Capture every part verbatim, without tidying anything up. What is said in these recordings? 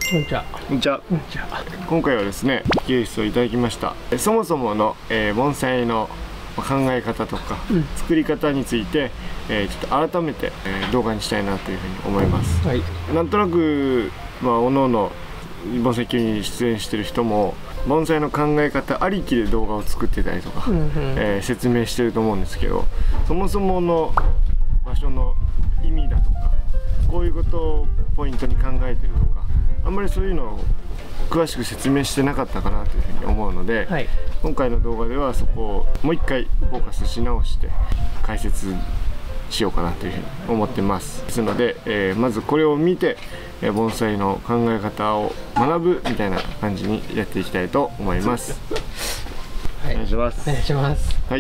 こんにちは。 こんにちは。今回はですね、技術をいただきました。そもそもの、えー、盆栽の考え方とか、うん、作り方について、えー、ちょっと改めて、えー、動画にしたいなというふうに思います。はい、なんとなく、まあ、おのおの盆栽級に出演してる人も盆栽の考え方ありきで動画を作ってたりとか、うんうん、えー、説明してると思うんですけど、そもそもの場所の意味だとか、こういうことをポイントに考えてるとか、あんまりそういうのを詳しく説明してなかったかなというふうに思うので、はい、今回の動画ではそこをもう一回フォーカスし直して解説しようかなというふうに思ってます。ですので、えー、まずこれを見て、えー、盆栽の考え方を学ぶみたいな感じにやっていきたいと思います。はい、お願いします。 お願いします。 はい。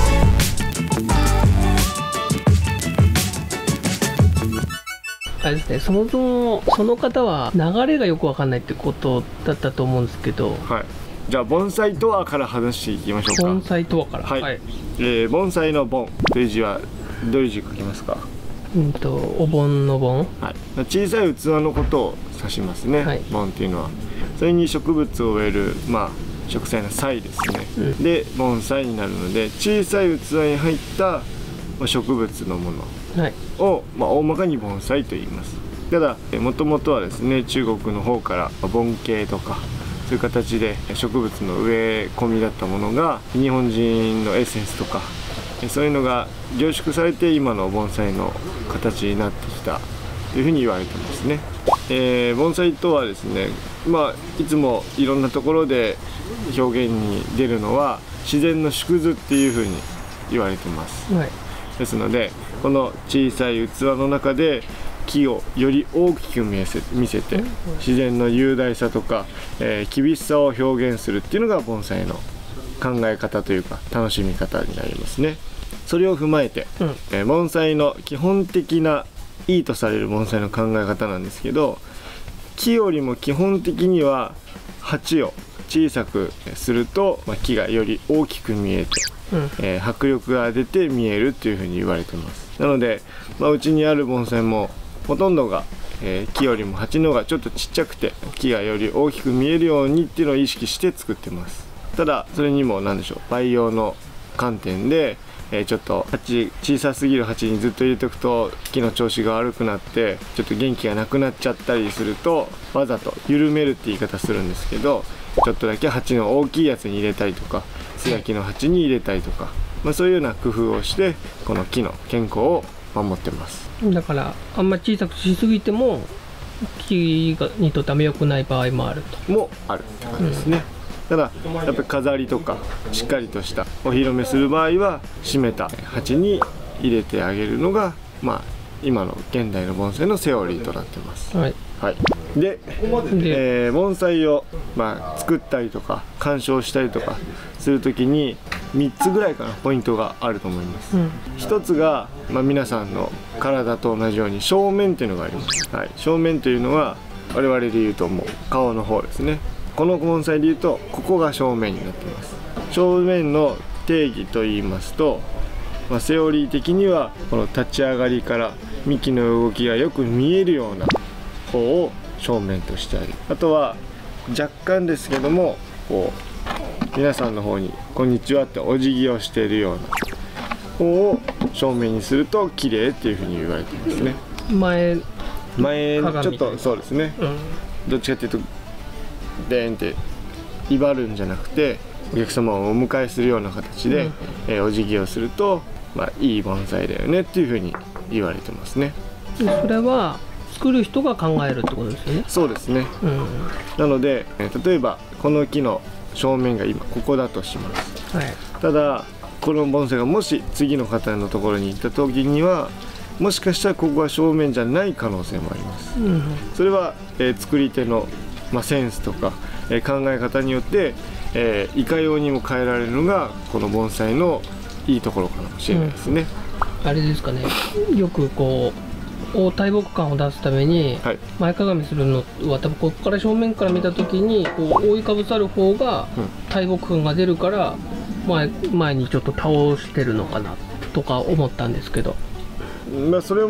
あれですね、そもそもその方は流れがよくわかんないってことだったと思うんですけど、 はい、じゃあ盆栽とはから話していきましょうか。 盆栽とはから、 はい、はい、えー、盆栽の盆という字はどういう字書きますか？ うんとお盆の盆、 はい、小さい器のことを指しますね、はい、盆っていうのは。それに植物を植える、まあ植栽の栽ですね、うん、で盆栽になるので、小さい器に入った植物のものを、まあ、大まかに盆栽と言います。ただもともとはですね、中国の方から盆景とかそういう形で植物の植え込みだったものが日本人のエッセンスとかそういうのが凝縮されて今の盆栽の形になってきたというふうに言われてますね。えー、盆栽とはですね、まあ、いつもいろんなところで表現に出るのは自然の縮図っていうふうに言われてます。はい、ですのでこの小さい器の中で木をより大きく見せ、見せて自然の雄大さとか、えー、厳しさを表現するっていうのが盆栽の考え方というか楽しみ方になりますね。それを踏まえて、うん、えー、盆栽の基本的ないいとされる盆栽の考え方なんですけど、木よりも基本的には鉢を小さくすると、まあ、木がより大きく見えて、うん、えー、迫力が出て見えるっていうふうに言われてます。なので、まあ、うちにある盆栽もほとんどが、えー、木よりも鉢の方がちょっとちっちゃくて木がより大きく見えるようにっていうのを意識して作ってます。ただそれにも何でしょう、培養の観点で、えー、ちょっと鉢小さすぎる鉢にずっと入れておくと木の調子が悪くなってちょっと元気がなくなっちゃったりすると、わざと緩めるって言い方するんですけど、ちょっとだけ鉢の大きいやつに入れたりとか素焼きの鉢に入れたりとか、まあ、そういうような工夫をしてこの木の健康を守ってます。 だからあんまり小さくしすぎても木にとってあんま良くない場合もあるともあるって感じですね。うん、ただやっぱり飾りとかしっかりとしたお披露目する場合は締めた鉢に入れてあげるのが、まあ、今の現代の盆栽のセオリーとなってます。はい、はい、で、えー、盆栽を、まあ、作ったりとか鑑賞したりとかするときにみっつぐらいかなポイントがあると思います。うん、ひとつが、まあ、皆さんの体と同じように正面というのがあります。はい、正面というのは我々で言うともう顔の方ですね。この盆栽で言うとここが正面になっています。正面の定義と言いますと、まあ、セオリー的にはこの立ち上がりから幹の動きがよく見えるような方を正面としてある。あとは若干ですけどもこう皆さんの方に「こんにちは」ってお辞儀をしているような方を正面にすると綺麗っていうふうに言われていますね。 前前ちょっとそうですね、うん、どっちかっていうとでーんって威張るんじゃなくてお客様をお迎えするような形で、うん、えー、お辞儀をすると、まあ、いい盆栽だよねっていうふうに言われてますね。 それは作る人が考えるってことですよね。 そうですね、うん、なので例えばこの木の正面が今ここだとします。はい、ただこの盆栽がもし次の方のところに行った時にはもしかしたらここが正面じゃない可能性もあります。うん、それは、えー、作り手の、まあ、センスとか、えー、考え方によって、えー、いかようにも変えられるのがこの盆栽のいいところかもしれないですね。 うん、あれですかね、よくこう大木感を出すために前かがみするのは多分ここから正面から見た時にこう覆いかぶさる方が大木感が出るから前前にちょっと倒してるのかなとか思ったんですけど、 まあそれも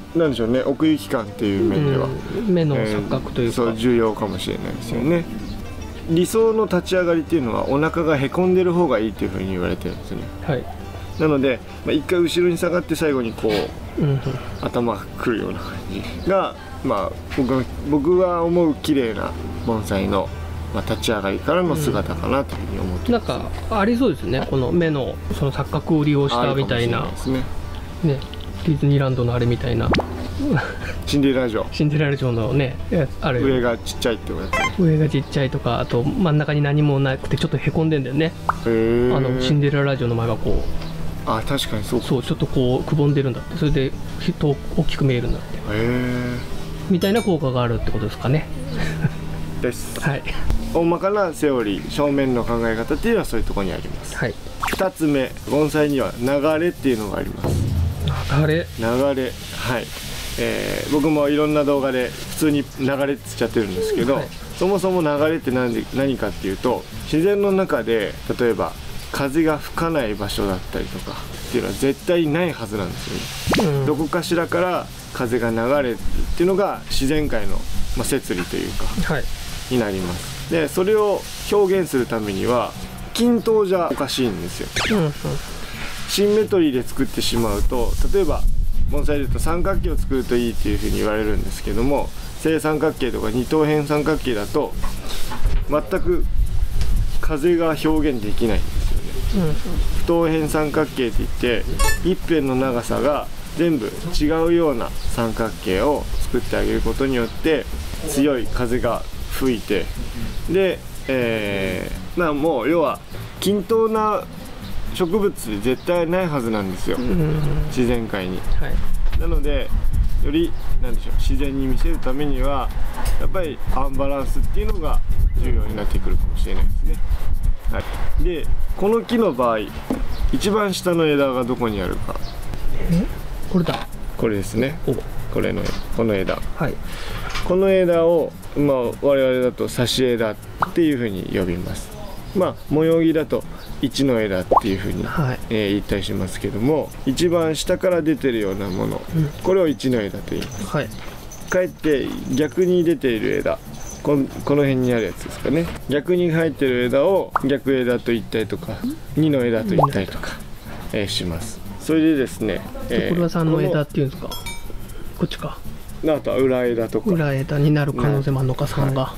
なんでしょうね、奥行き感っていう面では、 うん、目の錯覚というか、 えー、そう重要かもしれないですよね。理想の立ち上がりっていうのはお腹がへこんでる方がいいっていうふうに言われてるんですね。 はい、 なので、まあ、一回後ろに下がって最後にこう、うん、頭がくるような感じが、まあ、僕が僕が思う綺麗な盆栽の、まあ、立ち上がりからの姿かなというふうに思ってます、ね、 なんかありそうですね、この目のその錯覚を利用したみたいな、ねね、ディズニーランドのあれみたいなシンデレラ城シンデレラ城のね、あれ上がちっちゃいってことですね。 上がちっちゃいとか、あと真ん中に何もなくてちょっとへこんでんだよね。へあのシンデレラ城の前がこう、 あ、確かにそうか、 そうちょっとこうくぼんでるんだって、それで人大きく見えるんだって、へえみたいな効果があるってことですかねです。 はい、 大まかなセオリー、正面の考え方っていうのはそういうところにあります。はい、ふたつめ、盆栽には流れっていうのがあります。 流れ流れ、はい、えー、僕もいろんな動画で普通に流れって言っちゃってるんですけど、はい、そもそも流れって何で何かっていうと、自然の中で例えば風が吹かない場所だったりとかっていうのは絶対ないはずなんですよね、うん、どこかしらから風が流れるっていうのが自然界の、まあ、摂理というか、はい、になります。でそれを表現するためには均等じゃおかしいんですよ、うんうん、シンメトリーで作ってしまうと、例えば盆栽でいうと三角形を作るといいっていうふうに言われるんですけども、正三角形とか二等辺三角形だと全く風が表現できないんですよね、うん、不等辺三角形っていって一辺の長さが全部違うような三角形を作ってあげることによって強い風が吹いて、で、えー、まあもう要は均等な植物で絶対ないはずなんですよ、うん、自然界に、はい、なのでよりなんでしょう、自然に見せるためにはやっぱりアンバランスっていうのが重要になってくるかもしれないですね、はい、でこの木の場合一番下の枝がどこにあるか、 えこれだ、 これですね、これのこの枝、はい、この枝を、まあ、我々だと差し枝っていうふうに呼びます。まあ模様木だと一の枝っていうふうに、はい、えー、言ったりしますけども、一番下から出てるようなもの、うん、これを一の枝と言います、はい、かえって逆に出ている枝、この、この辺にあるやつですかね、逆に生えてる枝を逆枝と言ったりとか二の枝と言ったりとか、えー、します。それでですね、 えー、これは三の枝っていうんですか、こっちか、 あとは裏枝とか裏枝になる可能性もあるのか、さんが、はい、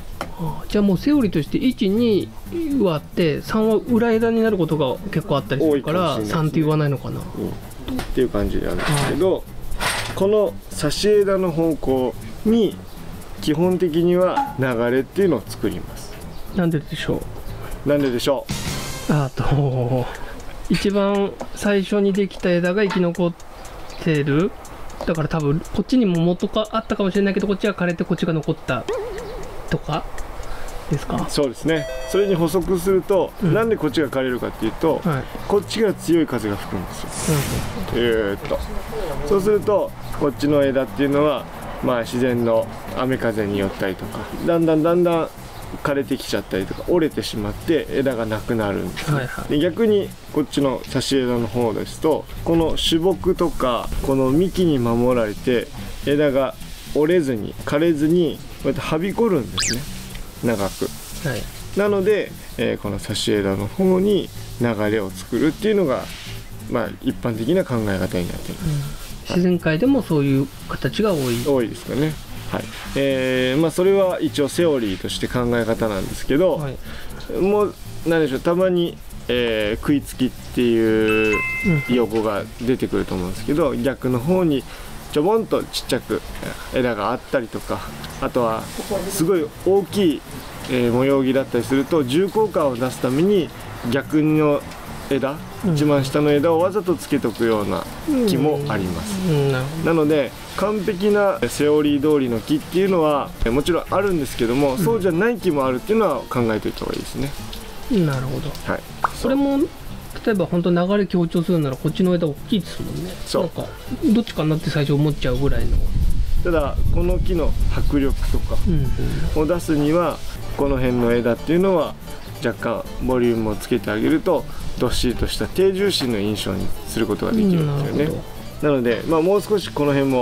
じゃあもうセオリーとしていち、にはあってさんは裏枝になることが結構あったりするから、ね、さんって言わないのかな、うん、 っていう感じなんですけど、はい、この差し枝の方向に基本的には流れっていうのを作ります。 なんででしょうなんででしょうあと一番最初にできた枝が生き残ってる、だから多分こっちにも元があったかもしれないけど、こっちが枯れてこっちが残ったとかですか。 そうですね。それに補足すると、うん、なんでこっちが枯れるかっていうと、はい、こっちが強い風が吹くんですよ、うん、えーっとそうするとこっちの枝っていうのは、まあ、自然の雨風によったりとかだんだんだんだん枯れてきちゃったりとか折れてしまって枝がなくなるんです、ね、はいはい、で逆にこっちの差し枝の方ですと、この主木とかこの幹に守られて枝が折れずに枯れずにこうやってはびこるんですね、長く、はい、なので、えー、この差し枝の方に流れを作るっていうのが、まあ、一般的な考え方になっています、うん、 自然界でもそういう形が多い多いですかね。はい、えーまあ、それは一応セオリーとして考え方なんですけど、はい、もう何でしょう、たまに、えー、食いつきっていう用語が出てくると思うんですけど、うん、逆の方にちょぼんとちっちゃく枝があったりとか、あとはすごい大きい、えー、模様木だったりすると重厚感を出すために逆の枝、うん、一番下の枝をわざとつけとくような木もあります、うんうん、な, なので完璧なセオリー通りの木っていうのはもちろんあるんですけども、うん、そうじゃない木もあるっていうのは考えておいた方がいいですね。 なるほど、はい、それも例えば本当流れ強調するならこっちの枝大きいですもんね。そうなんかどっちかなって最初思っちゃうぐらいの。 ただこの木の迫力とかを出すには、この辺の枝っていうのは若干ボリュームをつけてあげるとどっしりとした低重心の印象にすることができるんですよね。な, なので、まあ、もう少しこの辺も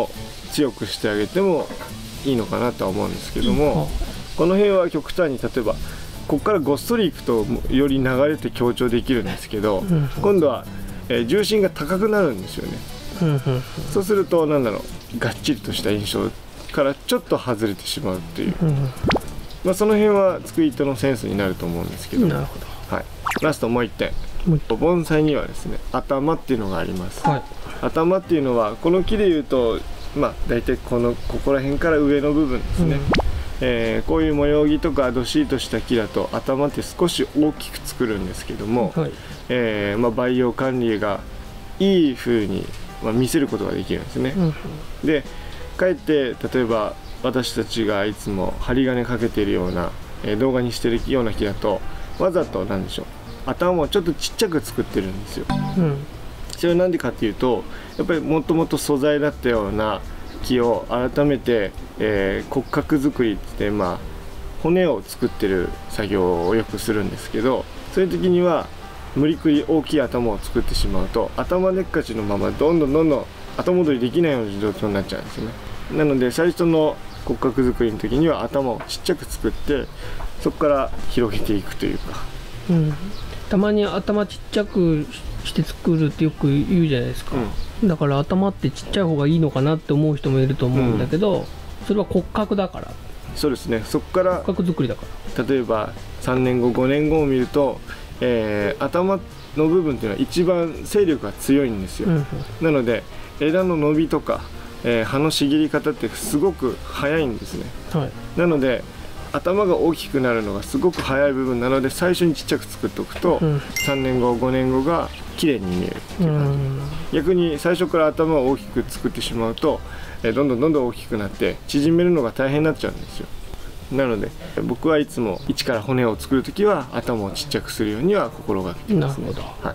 強くしてあげてもいいのかなとは思うんですけども、この辺は極端に例えばここからごっそりいくとより流れて強調できるんですけど、今度は、えー、重心が高くなるんですよね。そうするとなんだろう、がっちりとした印象からちょっと外れてしまうっていう、まあ、その辺は作り手のセンスになると思うんですけど。 なるほど。 はい、ラストもういってん。盆栽にはですね、頭っていうのがあります、はい、頭っていうのはこの木でいうとまあ大体このここら辺から上の部分ですね、うん、えー、こういう模様木とかどっしりとした木だと頭って少し大きく作るんですけども、はい、えー、まあ、培養管理がいい風に、まあ、見せることができるんですね、うん、でかえって例えば私たちがいつも針金かけているような、えー、動画にしてるような木だとわざと何でしょう、頭をちょっとちっちゃく作ってるんですよ、うん、それは何でかっていうとやっぱりもともと素材だったような木を改めて、えー、骨格作りって、まあ、骨を作ってる作業をよくするんですけど、そういう時には無理くり大きい頭を作ってしまうと頭でっかちのままどんどんどんどん後戻りできないような状況になっちゃうんですね。なので最初の骨格作りの時には頭をちっちゃく作ってそこから広げていくというか、 うん、たまに頭ちっちゃくして作るってよく言うじゃないですか、うん、だから頭ってちっちゃい方がいいのかなって思う人もいると思うんだけど、うん、それは骨格だから。 そうですね、そこから骨格作りだから。 例えばさんねんごごねんごを見ると、えー、頭の部分っていうのは一番勢力が強いんですよ、うん、なので枝の伸びとか、えー、葉の茂り方ってすごく早いんですね、はい、なので頭が大きくなるのがすごく早い部分なので最初にちっちゃく作っておくと、うん、さんねんごごねんごが綺麗に見えるっていう感じ。逆に最初から頭を大きく作ってしまうと、えー、どんどんどんどん大きくなって縮めるのが大変になっちゃうんですよ。なので僕はいつも一から骨を作るときは頭をちっちゃくするようには心がけてますね。なるほど。はい、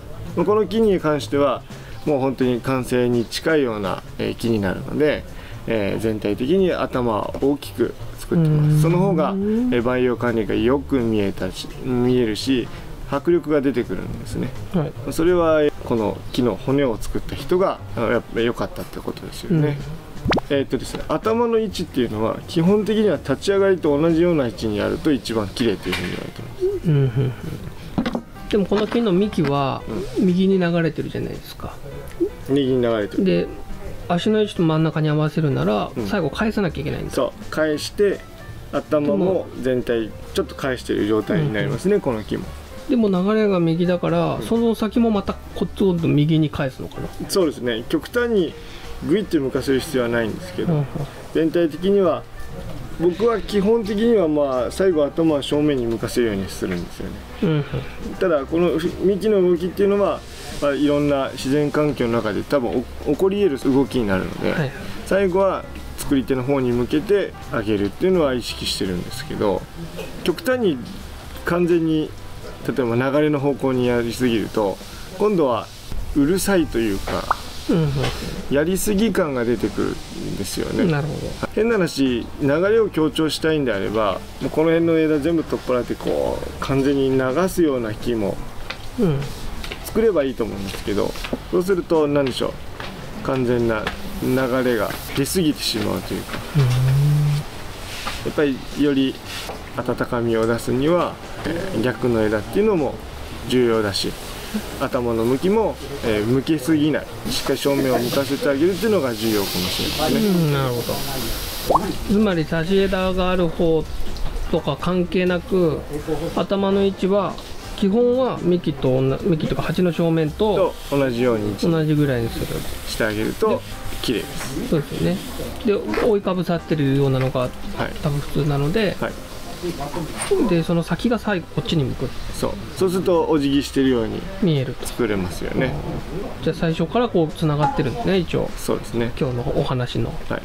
この木に関してはもう本当に完成に近いような、えー、木になるので、えー、全体的に頭は大きく作ってます。その方が、えー、培養管理がよく見えたし見えるし迫力が出てくるんですね、はい、それはこの木の骨を作った人がやっぱ良かったってことですよね、うん、えーっとですね、頭の位置っていうのは基本的には立ち上がりと同じような位置にやると一番綺麗というふうに言われてます、うんうんうん、 でもこの木の幹は右に流れてるじゃないですか、 うん、右に流れてる。 で足の位置と真ん中に合わせるなら、うん、最後返さなきゃいけないんだ。 そう返して頭も全体ちょっと返している状態になりますね、うんうん、この木も。 でも流れが右だから、うん、その先もまたこっちを右に返すのかな。 そうですね、極端にグイッと向かせる必要はないんですけど、うん、全体的には僕は基本的にはまあ最後頭は正面に向かせるようにするんですよね、うん、ただこの幹の動きっていうのは、まあ、いろんな自然環境の中で多分起こり得る動きになるので、はいはい、最後は作り手の方に向けて上げるっていうのは意識してるんですけど、極端に完全に例えば流れの方向にやりすぎると今度はうるさいというか、うん、やりすぎ感が出てくるんですよね。 なるほど。 変な話、流れを強調したいんであればもうこの辺の枝全部取っ払ってこう完全に流すような木も作ればいいと思うんですけど、そうすると何でしょう、完全な流れが出過ぎてしまうというか、やっぱりより温かみを出すには、えー、逆の枝っていうのも重要だし、頭の向きも、えー、向けすぎない、しっかり正面を向かせてあげるっていうのが重要かもしれないですね。 うん、なるほど。つまり差し枝がある方とか関係なく頭の位置は基本は幹と幹とか鉢の正面と同じように同じぐらいにするしてあげると綺麗です。 そうですよね。で覆いかぶさってるようなのが、はい、多分普通なので、はい、でその先が最後こっちに向く。 そうそうするとお辞儀してるように見えると作れますよね。 じゃあ最初からこうつながってるんですね、一応。 そうですね、 今日のお話の、はいはい、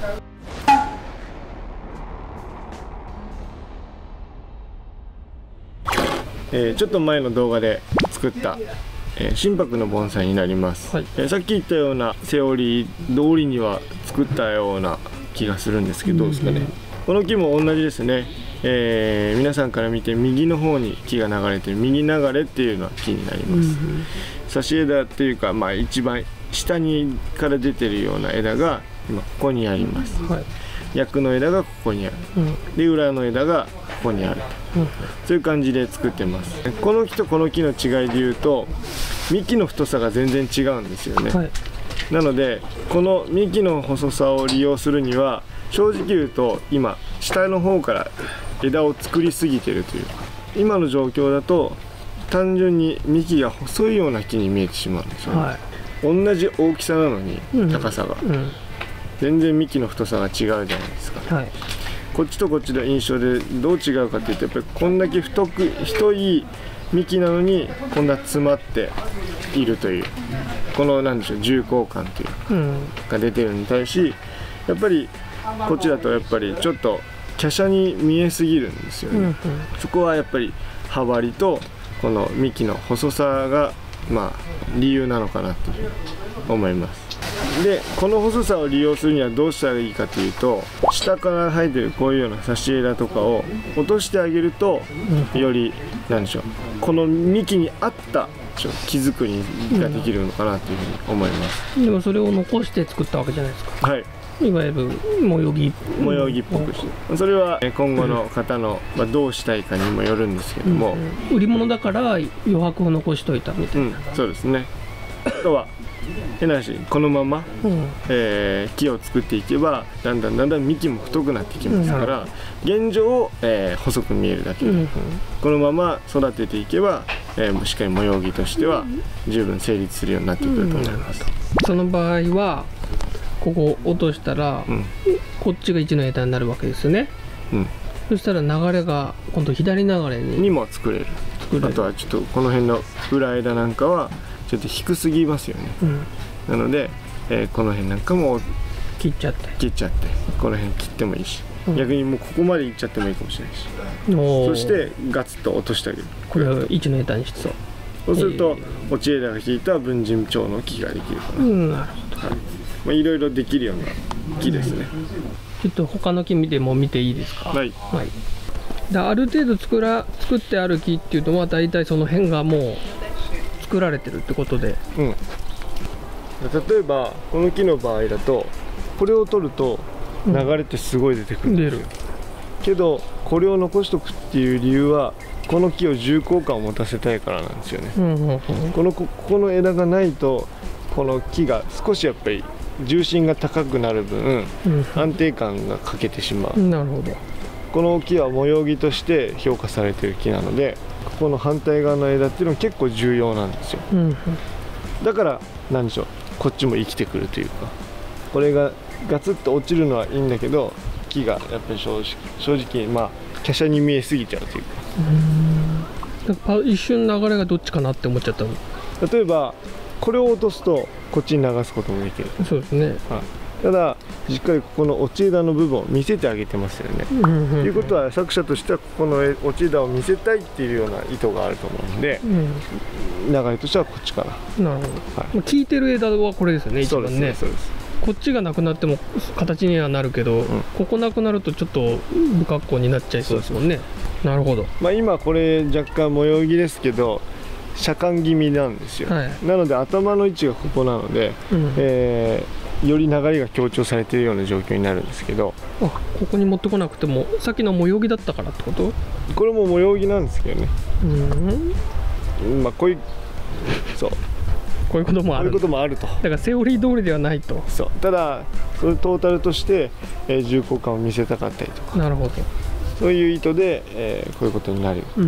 えー、ちょっと前の動画で作った、えー、心拍の盆栽になります、はい、えー、さっき言ったようなセオリー通りには作ったような気がするんですけど、どうですかね。この木も同じですね、えー、皆さんから見て右の方に木が流れてる右流れっていうような木になります。差し枝っていうか、まあ、一番下にから出てるような枝が今ここにあります、 はい、 役の枝がここにある、うん、で裏の枝がここにある、うん、そういう感じで作ってます。この木とこの木の違いでいうと幹の太さが全然違うんですよね、はい、なのでこの幹の細さを利用するには正直言うと今下の方から枝を作りすぎてるというか、今の状況だと単純に幹が細いような木に見えてしまうんですよね、はい、同じ大きさなのに高さが、うんうん、全然幹の太さが違うじゃないですか、はい、こっちとこっちの印象でどう違うかっていうと、やっぱりこんだけ太く太い幹なのにこんな詰まっているという、このなんでしょう重厚感というか、うん、が出てるのに対し、やっぱりこっちだとやっぱりちょっと華奢に見えすぎるんですよね、うんうん、そこはやっぱり葉張りとこの幹の細さがまあ理由なのかなと思います。でこの細さを利用するにはどうしたらいいかというと、下から生えてるこういうような差し枝とかを落としてあげると、うん、よりなんでしょうこの幹に合った木作りができるのかなというふうに思います、 うん、でもそれを残して作ったわけじゃないですか。 はい、 いわゆる模様着模様着っぽくして、それは今後の方の、まあ、どうしたいかにもよるんですけども、 うんうん、売り物だから余白を残しといたみたいな、うん、 そうですね。あとは変な話、このまま、うん、えー、木を作っていけばだんだんだんだん幹も太くなってきますから、うん、現状、えー、細く見えるだけで、うん、このまま育てていけば、えー、しっかり模様着としては十分成立するようになってくると思います、うん、 その場合はここ落としたら、うん、こっちがいちの枝になるわけですよね、うん、そしたら流れが今度左流れににも作れる。作れる。あとはちょっとこの辺の裏枝なんかはちょっと低すぎますよね、うん、なので、えー、この辺なんかも切っちゃって切っちゃってこの辺切ってもいいし、うん、逆にもうここまでいっちゃってもいいかもしれないし、そしてガツッと落としてあげる。 これはいちの枝にして、そうそうすると、えー、落ち枝が引いた文人蝶の木ができるかな、うん、なるほど、はい、まあ、いろいろできるような木ですね、 うん、ちょっと他の木でも見ていいですか。 はい、はい、 である程度作ら作ってある木っていうのは大体その辺がもう作られてるってことで、うん、 例えばこの木の場合だとこれを取ると流れってすごい出てくるんですよ、うん、出るけどこれを残しとくっていう理由はこの木を重厚感を持たせたいからなんですよね、うんうんうん、このここの枝がないとこの木が少しやっぱり重心が高くなる分、うんうん、安定感が欠けてしまう。なるほど。この木は模様着として評価されている木なので、ここの反対側の枝っていうのは結構重要なんですよ、うんうん、だから何でしょうこっちも生きてくるというか、これがガツッと落ちるのはいいんだけど木がやっぱり正直、正直まあ華奢に見えすぎちゃうというか、 うーん一瞬流れがどっちかなって思っちゃったの。 例えばこれを落とすとこっちに流すこともできる。 そうですね、はい、 ただしっかりここの落ち枝の部分を見せてあげてますよね、ということは作者としてはここの落ち枝を見せたいっていうような意図があると思うので、うん、流れとしてはこっちかな。なるほど、はい、効いてる枝はこれですよね、一番ね。そうです、こっちがなくなっても形にはなるけど、うん、ここなくなるとちょっと不格好になっちゃいそうですもんね。なるほど。 まあ今これ若干模様着ですけど車間気味なんですよ、はい、なので頭の位置がここなので、うん、えー、より流れが強調されているような状況になるんですけど、 あ、ここに持ってこなくてもさっきの模様着だったからってこと？ これも模様着なんですけどね、うん、まあこういうそうこういうこともある、 こういうこともあると。 だからセオリー通りではないと。 そう、ただそれトータルとして、えー、重厚感を見せたかったりとか、 なるほど、 そういう意図で、えー、こういうことになる。うん、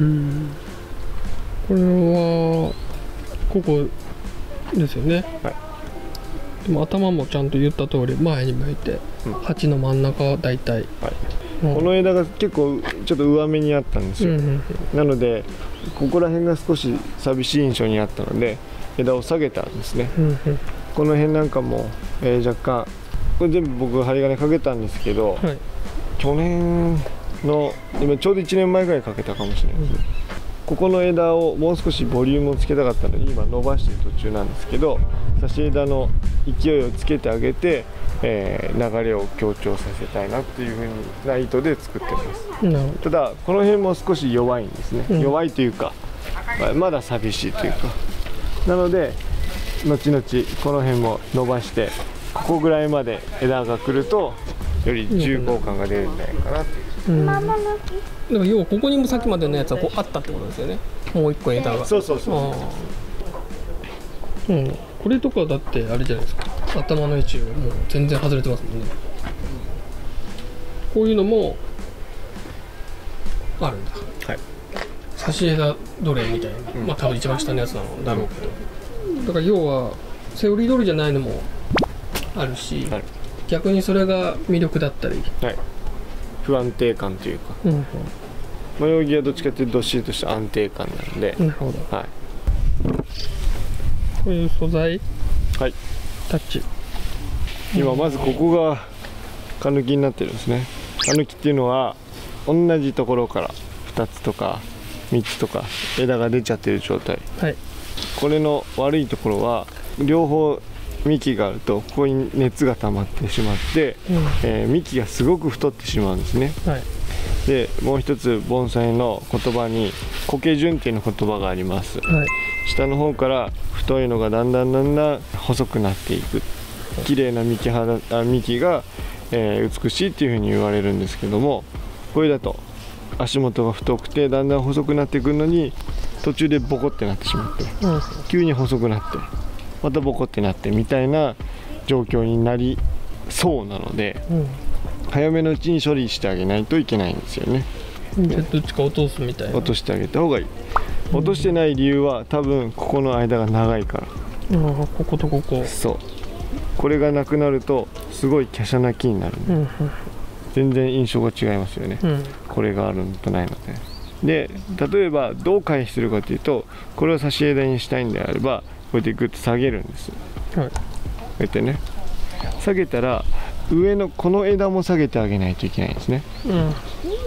これはここですよね、はい、でも頭もちゃんと言った通り前に向いて、うん、鉢の真ん中は大体、はい、うん、この枝が結構ちょっと上目にあったんですよ、うんうんうん、なのでここら辺が少し寂しい印象にあったので枝を下げたんですね、うんうん、この辺なんかも、えー、若干これ全部僕針金かけたんですけど、はい、去年の今ちょうどいちねんまえぐらいかけたかもしれないです、うん、ここの枝をもう少しボリュームをつけたかったので今伸ばしてる途中なんですけど、差し枝の勢いをつけてあげて、えー、流れを強調させたいなっていう風な意図で作ってます、うん、ただこの辺も少し弱いんですね、うん、弱いというか、まあ、まだ寂しいというか、なので後々この辺も伸ばしてここぐらいまで枝が来るとより重厚感が出るんじゃないかなっていう。 うん、だから要はここにもさっきまでのやつはこうあったってことですよね。もう一個枝が。 そうそうそうそう。うん、これとかだってあれじゃないですか。頭の位置もう全然外れてますもんね。こういうのもあるんだ。 はい。 差し枝奴隷みたいな、うん、まあ多分一番下のやつなのだろうけど、うん、だから要はセオリー通りじゃないのもあるし、はい、逆にそれが魅力だったり、 はい、不安定感というか、うん、模様着はどっちかというとどっしりとした安定感なんで、 なるほど、 はい、 こういう素材、 はい、 タッチ、 今まずここがカヌキになってるんですね。カヌキっていうのは同じところからふたつとかみっつとか枝が出ちゃってる状態、はい、これの悪いところは両方幹があるとここに熱が溜まってしまって、うん、えー、幹がすごく太ってしまうんですね、はい、でもう一つ盆栽の言葉に苔順っていう言葉があります、はい、下の方から太いのがだんだんだんだん細くなっていく綺麗な幹肌あ幹が、えー、美しいっていうふうに言われるんですけども、これだと足元が太くてだんだん細くなってくるのに途中でボコってなってしまって、うん、急に細くなってまたボコってなってみたいな状況になりそうなので、うん、早めのうちに処理してあげないといけないんですよね。 じゃあどっちか落とすみたいな。 落としてあげた方がいい。落としてない理由は多分ここの間が長いから、 うん、こことここ、 そうこれがなくなるとすごい華奢な木になる、うん、全然印象が違いますよね、うん、これがあるのとないので。で例えばどう回避するかというと、これを差し枝にしたいんであればこうやってグッと下げるんです、はい、こうやってね下げたら上のこの枝も下げてあげないといけないんですね、 うん、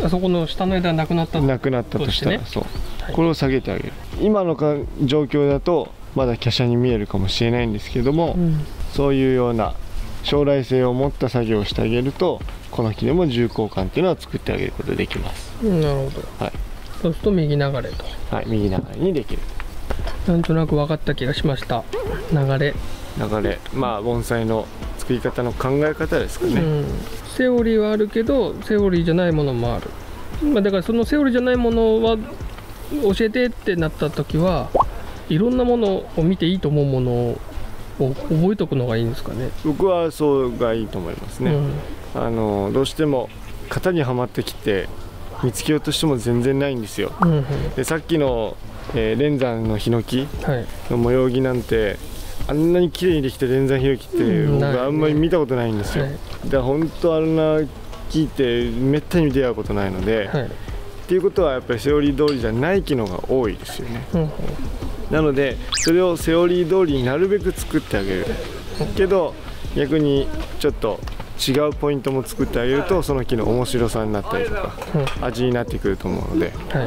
あそこの下の枝なくなったなくなったとしたら、ね、そう、はい、これを下げてあげる。今のか状況だとまだ華奢に見えるかもしれないんですけども、うん、そういうような将来性を持った作業をしてあげるとこの木でも重厚感っていうのは作ってあげることができます、 うん、なるほど、はい、そうすると右流れと、 はい、右流れにできる。 なんとなく分かった気がしました。流れ流れ、まあ盆栽の作り方の考え方ですかね、うん、 セオリーはあるけどセオリーじゃないものもある、まあ、だからそのセオリーじゃないものは教えてってなった時はいろんなものを見ていいと思うものを覚えておくのがいいんですかね。 僕はそうがいいと思いますね、うん、あのどうしても型にはまってきて見つけようとしても全然ないんですよ、うんうん、でさっきの、えー、連山のヒノキの模様着なんて、はい、あんなに綺麗にできた連山ヒノキって僕はあんまり見たことないんですよ、はい、だから本当あんな木ってめったに出会うことないので、はい、っていうことはやっぱりセオリー通りじゃない機能が多いですよね、うんうん、なのでそれをセオリー通りになるべく作ってあげるけど逆にちょっと違うポイントも作ってあげるとその木の面白さになったりとか、うん、味になってくると思うので、はい、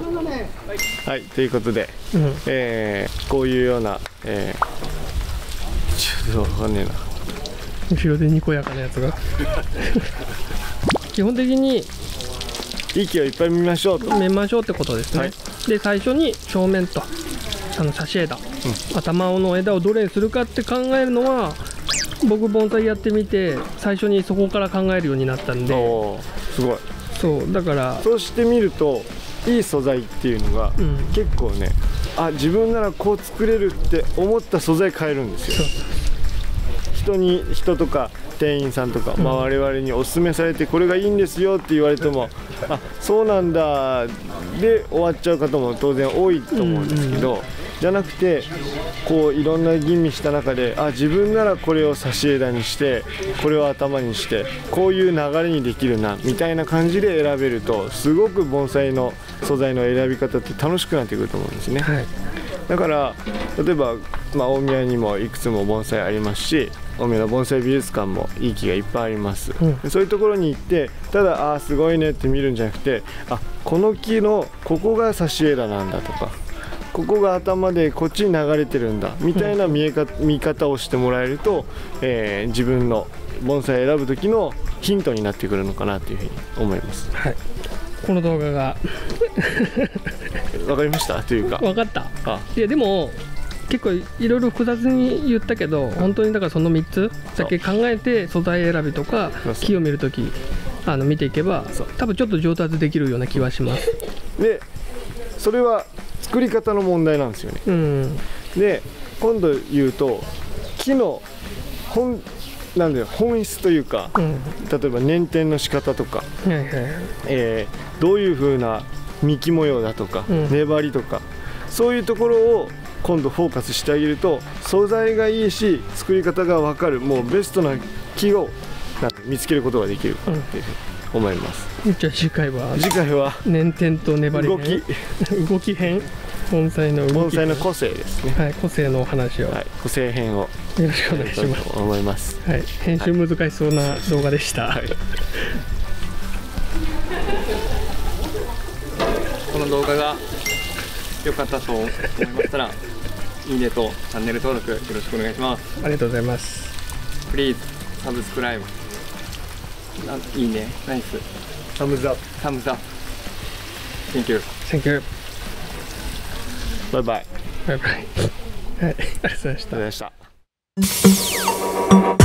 はい、ということで、うん、えー、こういうような、えー、ちょっと分かんねえな、 後ろでにこやかなやつが基本的にいい木をいっぱい見ましょうと見ましょうってことですね、はい、で最初に正面とあの差し枝、うん、頭の枝をどれにするかって考えるのは僕盆栽やってみて最初にそこから考えるようになったんで、 おすごい。 そうだからそうしてみるといい素材っていうのが、うん、結構ね、あ自分ならこう作れるって思った素材変えるんですよ。人に人とか店員さんとか、うん、まあ、我々におすすめされてこれがいいんですよって言われてもあそうなんだで終わっちゃう方も当然多いと思うんですけど、うんうん、じゃなくてこういろんな吟味した中であ自分ならこれを差し枝にしてこれを頭にしてこういう流れにできるなみたいな感じで選べるとすごく盆栽の素材の選び方って楽しくなってくると思うんですね、はい、だから例えば、まあ、大宮にもいくつも盆栽ありますし大宮の盆栽美術館もいい木がいっぱいあります、うん、そういうところに行ってただあすごいねって見るんじゃなくてあこの木のここが差し枝なんだとかここが頭でこっちに流れてるんだみたいな見えか、見方をしてもらえると、えー、自分の盆栽を選ぶ時のヒントになってくるのかなというふうに思います、 はい、この動画がわかりましたというか分かった。あいやでも結構いろいろ複雑に言ったけど、本当にだからそのみっつだけ考えて素材選びとか木を見るときあの見ていけば多分ちょっと上達できるような気はします。 でそれは作り方の問題なんですよね。うん、で今度言うと木の本なんで本質というか、うん、例えば捻転の仕方とか、はいはい、えー、どういう風な幹模様だとか、うん、粘りとかそういうところを今度フォーカスしてあげると素材がいいし作り方が分かる、もうベストな木を見つけることができるかなっていうふうに思います。 うん、じゃあ次回は次回は捻転と粘り動き動き編、盆栽の動き盆栽の個性ですね。 はい、個性のお話を、はい、 個性編をよろしくお願いします。 と思います。 はい、編集難しそうな動画でした。はい、 この動画が良かったと思いましたらいいねとチャンネル登録よろしくお願いします。 ありがとうございます。 Please subscribe。いいね、ナイス。 Thumbs up。 Thumbs up。Thank you。 Thank you。 バイバイ。 バイバイ。はい、ありがとうございました。 ありがとうございました。